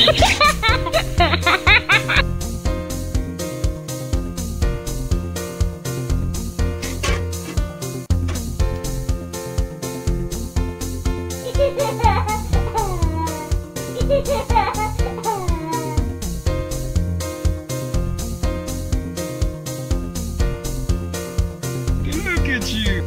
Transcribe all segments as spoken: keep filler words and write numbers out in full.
Look at you.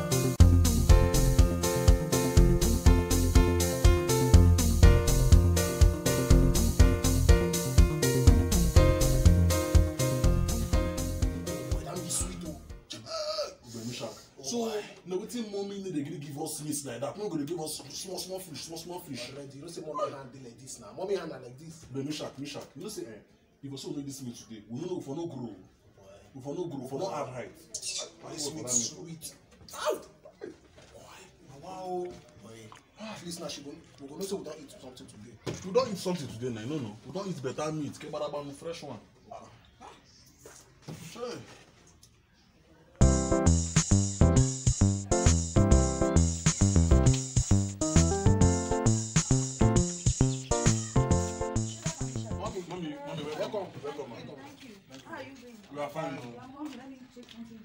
So, no, waiting mommy need to give us meat like that. We're going to give us small, small fish, small, small fish. Already, you don't say mommy hand dey like this now. Mommy hand are like this. But Meshach, Meshach, you know say, eh, if you also make this meat today, we know if we no grow, if we no grow, if we no add height. This meat sweet. Ow! Wow. At least now she go, we go know say we don't eat something today. We don't eat something today, now. No, no. We don't eat better meat. Kebarabanu fresh one. Sure. Welcome, welcome. Thank you. How are you doing? You are fine. I'm hungry. Let me take something.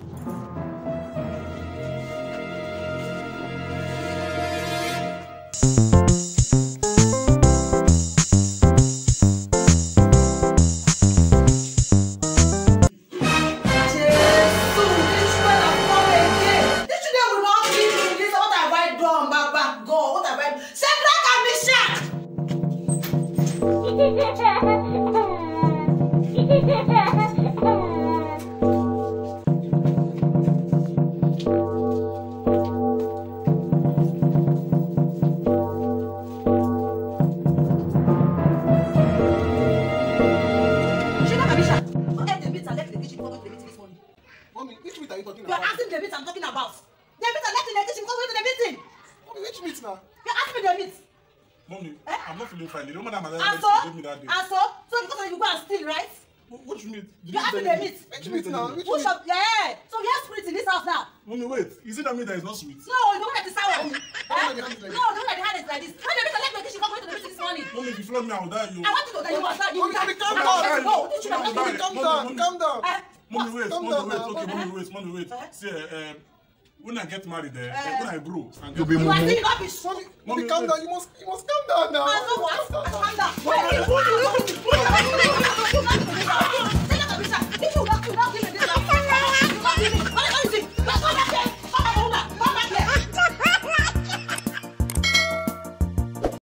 Mommy, which meat are you talking You're about? asking the meat I'm talking about. The meat I left in the kitchen because we went to the meeting. Mommy, which meat now? You're asking me the meat. Mommy, Eh? I'm not feeling fine. The woman that my And dad so? gave me that day. And so? So because you go and steal, right? Which meat? Did You're you asking tell the me? meat. Which meat now? Which Who meat? shop? Yeah. So we have spirit in this house now. Mommy, wait. Is it that meat that is not sweet? No, the one that is sour. Mommy, Eh? don't let the hand is like No, the one that the hand is like this. When the meat I left in the kitchen, come to the meeting this morning. Mommy, if you flood me, I will die. You. I want to know that you are that you Mommy, will mommy, die. calm I down. want to know. Did you know Mommy, what Mommy, you calm Mommy, down, mommy. calm down. Eh? Mommy, wait. Calm Mommy, down wait. now. Okay, Eh? mommy, wait. Mommy, wait. Eh? See, uh, um, when I get married, uh, Eh. when I grow, and You get be You are mumu. stealing rubbish. Mommy, Mommy, mommy, calm wait. down. You must, you must calm down now. And so what? Calm down now. Calm down. Wait, wait, wait, wait, wait, wait, wait, wait, wait, wait, wait, wait, wait, wait, wait, wait,